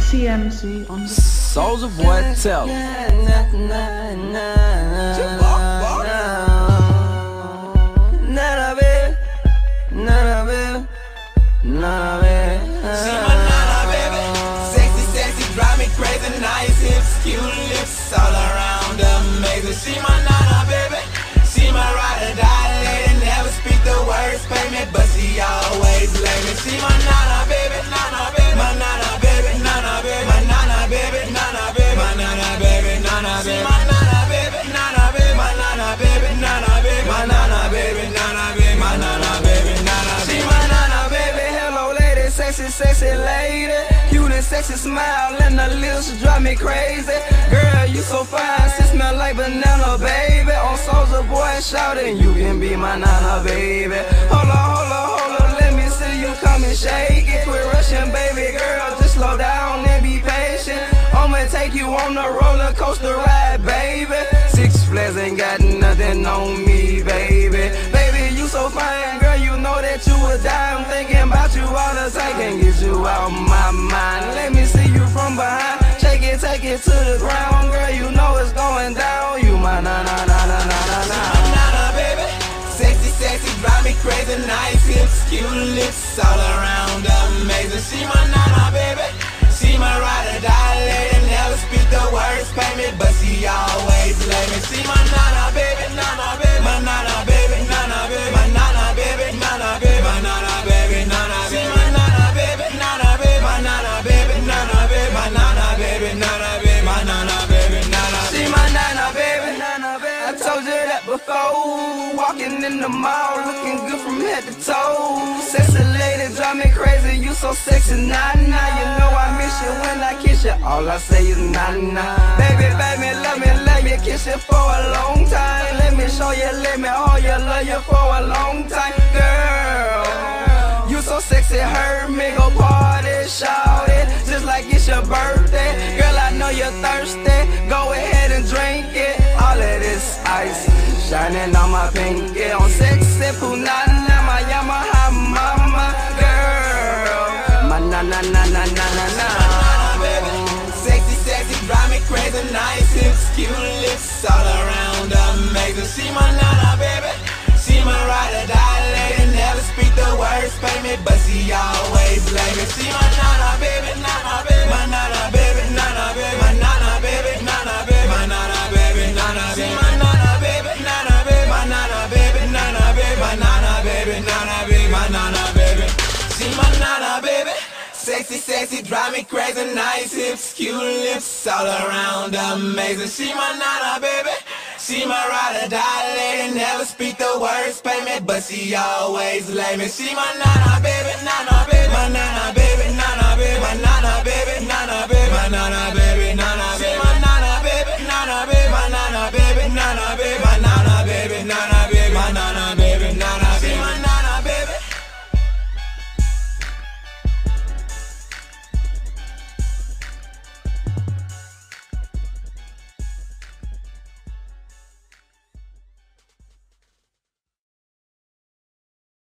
CMC on the Soulja Boy, tell See my nana, baby. Sexy, sexy, drive me crazy. Nice hips, cute lips, all around amazing. See my nana, baby. See my ride or die lady. Never speak the words, pay me, but she always lay me. See my nana, baby, nana, baby. My nana, baby, nana, baby. My nana, baby, nana, baby. My nana, baby, nana, baby. See my nana, baby, nana, baby. My nana, baby, nana, baby. My nana, baby, nana, baby. My nana, baby, nana, baby. See my nana, baby. Hello, lady, sexy, sexy lady. Cute and sexy smile and the lips drive me crazy. Girl, you so fine, she smell like banana, baby. On Soulja Boy shouting, you can be my nana, baby. Hold on, let me see you come and shake it. Quit rushing, baby girl, just slow down and be patient. I'ma take you on the roller coaster ride, baby. Six Flags ain't got nothing on me, baby. Baby, you so fine, girl, you know that you a dime. Thinking about you all the time, can't get you out my mind. Let me see you from behind, shake it, take it to the ground. Girl, you know it's going down. You my na-na-na-na-na-na-na, baby. Sexy, sexy, drive me crazy. Nice hips, cute lips, all around amazing. She my nana, baby. She my ride or die lady. Never speak the words, pay me, but she always lay me. She my nana, baby, nana, baby. My nana, baby, nana, baby. My nana, baby, nana, baby. My nana, baby, nana, baby. She my nana, baby, nana, baby. My nana, baby, nana, baby. My nana, baby, nana, baby. My nana, baby, nana. She my nana, baby, nana, baby. I told you that before. Walking in the mall, looking good from head to toe. Sexy lady, drive me crazy. You so sexy, nah, nah. You know I miss you when I kiss you. All I say is nah, nah. Baby, baby, let me kiss you for a long time. Let me show you, let me hold you, love you for a long time. Girl, you so sexy, heard me go party, shout it, just like it's your birthday. Girl, I know you're thirsty, go ahead and drink it. All of this ice shining on my pinky. On sexy punana, my Yamaha mama. Girl, my na-na-na-na-na-na-na. Sexy, sexy, drive me crazy. Nice hips, cute lips, all around amazing. She my nana, baby. She my ride or die lady. Never speak the words, pay me, but she always lay me. She my nana, baby, nana, baby. My nana, baby, nana, baby. My nana, baby, nana, baby. My nana, baby, nana, baby. She my nana, baby, nana, baby. My nana, baby, nana, baby. My nana, baby, nana, baby. My nana, baby. She my nana, baby. Sexy, sexy, drive me crazy. Nice hips, cute lips, all around amazing. She my nana, baby. She my ride or die lady. Never speak the words, pay me, but she always lay me. She my nana, baby, nana, baby. My nana, baby, nana, baby. My nana, baby, nana, baby. My nana, baby, nana, baby. She my nana, baby, nana, baby. My nana, baby, nana, baby.